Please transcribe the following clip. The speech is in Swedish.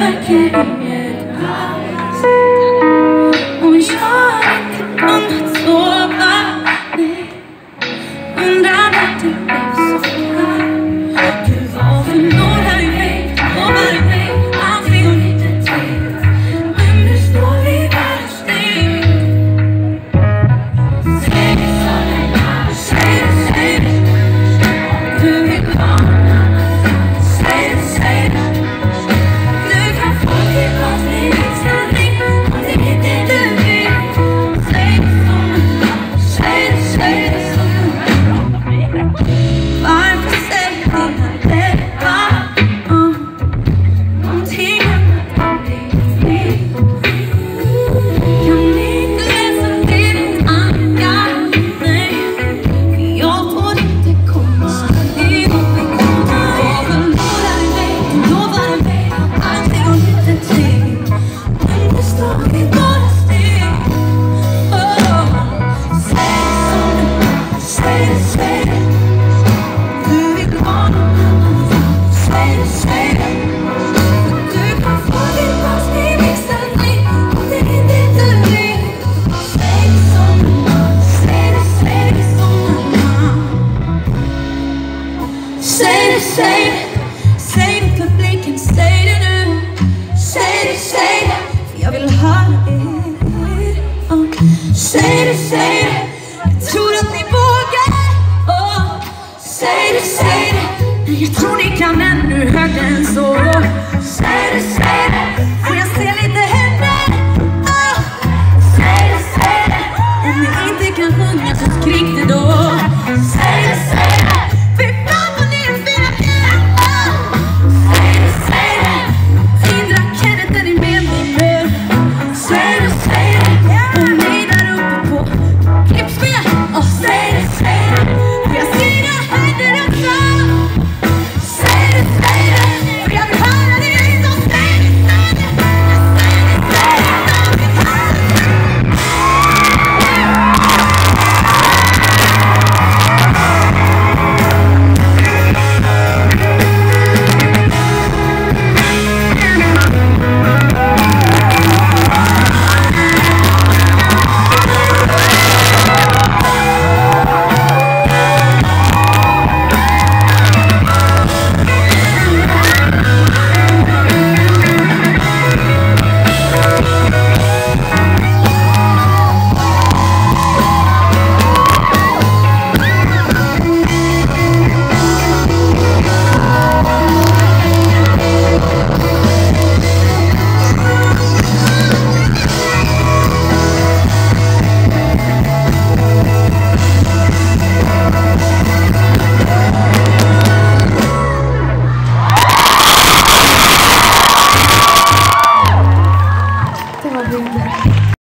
märker inget alls. Och jag har inte kunnat sova. Nej, undrar vart du blev så fram. Du var förlorad i mig, lovad i mig, aldrig och inte till. Men nu står vi där och styr. Säg det så, säg det, säg det. Du är glad. Säg det, säg det. Du kan få tillbaka din inställning om det är det du vill. Säg det som en lag, säg det som en lag. Varför säger dina läppar någonting annat än det vill? Kan inte läsa dina tankar, nej. För jag får inte komma in och vi kommer. Jag förlorar i mig, du lovar i mig, allting och lite till. Men det står vi bara still. Säg det som en lag, säg det, säg det. Du är glad och annan, säg det, säg det. Du kan få tillbaka din inställning om det är det du vill. Säg det som en lag, säg det som en lag. Säg det, säg det. Säg det publiken, säg det nu. Säg det, för jag vill höra det. Säg det, jag tror att ni vågar. Säg det, men jag tror ni kan ännu högre än så.